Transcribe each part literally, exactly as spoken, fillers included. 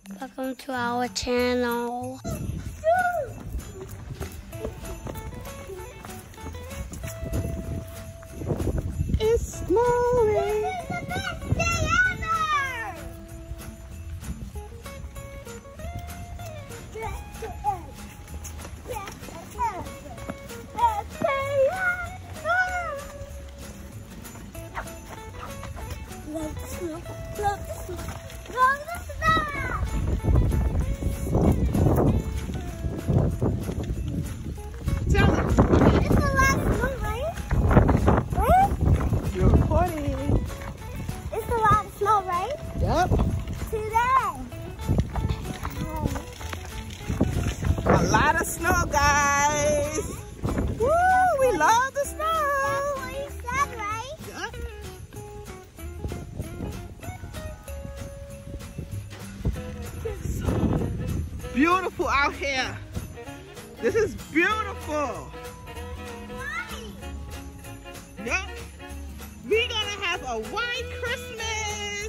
Welcome to our channel. It's snowing. This is the best day ever! Best day ever. Best day ever. Best day ever. Love the snow. Love the snow. Love the snow. Tell them. It's the last snow, right? Right? You're recording. It's the last snow, right? Yep. Today. A lot of snow, guys. Woo! We love the snow. That's what you said, right? Yep. Beautiful out here. This is beautiful. Yep. We're gonna have a white Christmas.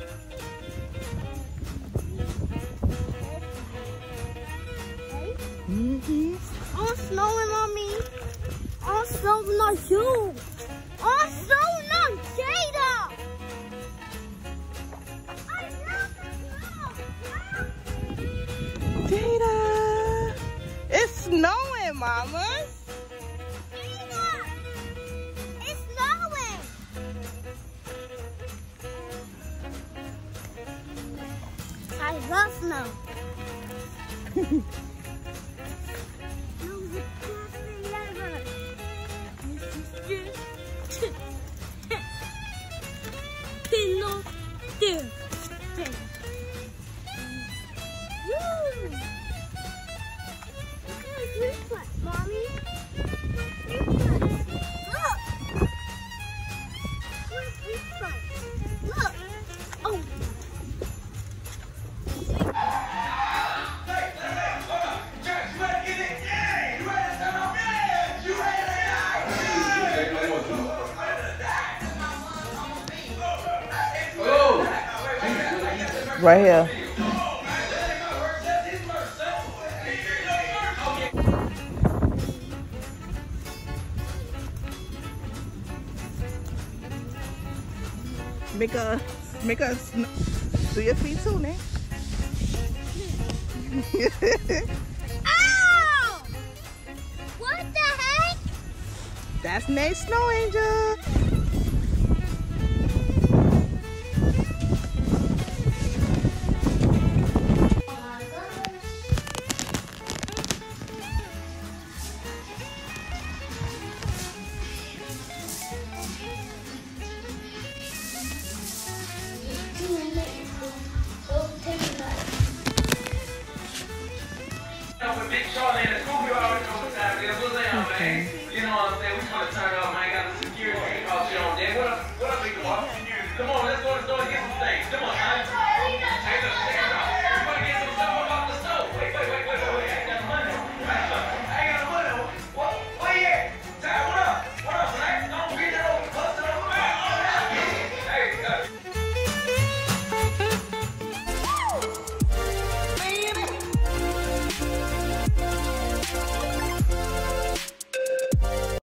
Mm-hmm. I'm snowing, Mommy. I'm snowing on you. I'm snowing on Jada. I love the snow. Jada, it's snowing, mamas. Jada, it's snowing. I love snow. Pino, dude. Woo! Look at his reflex, Mommy. Reflex. Look. Where's reflex? Look. Oh. Right here. Make a, make a, sn- do your feet too, Nick. Ow! What the heck? That's Nate's snow angel.